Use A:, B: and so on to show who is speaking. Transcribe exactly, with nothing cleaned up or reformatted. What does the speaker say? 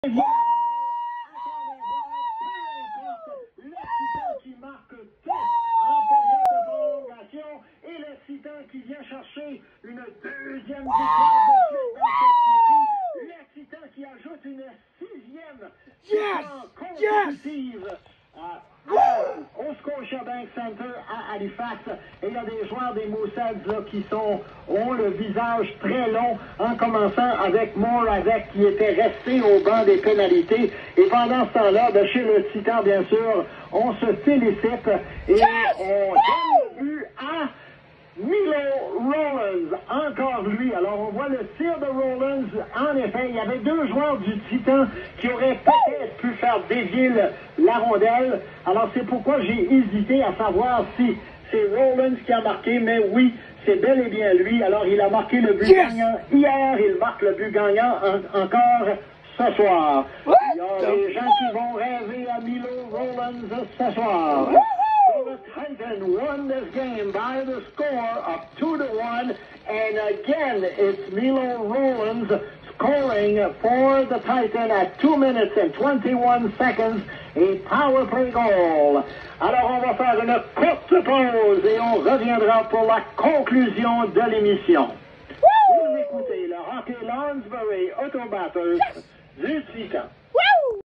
A: Attendez voir, peu importe, le Titan qui marque tout en période de prolongation et le Titan qui vient chercher une deuxième victoire de suite dans cette série. Le Titan qui ajoute une sixième victoire consécutive à, à, au Scotiabank Center à Halifax. Et il y a des joueurs des Mooseheads là, qui sont, ont le visage très long, en commençant avec Moravec qui était resté au banc des pénalités. Et pendant ce temps-là, de chez le Titan, bien sûr, on se félicite et on donne le but à Milo Rowlands, encore lui. Alors, on voit le tir de Rowlands. En effet, il y avait deux joueurs du Titan qui auraient peut-être pu faire dévier le, la rondelle. Alors, c'est pourquoi j'ai hésité à savoir si c'est Rowlands qui a marqué, mais oui, c'est bel et bien lui. Alors, il a marqué le but yes. gagnant hier. Il marque le but gagnant en, encore ce soir. What? Il y a des gens qui vont rêver à Milo Rowlands ce soir. The Titan won this game by the score of two to one, and again it's Milo Rowlands scoring for the Titan at two minutes and twenty-one seconds, a power play goal. Alors on va faire une courte pause et on reviendra pour la conclusion de l'émission. Vous écoutez le Hockey Lawnsbury Autobatters du Titan.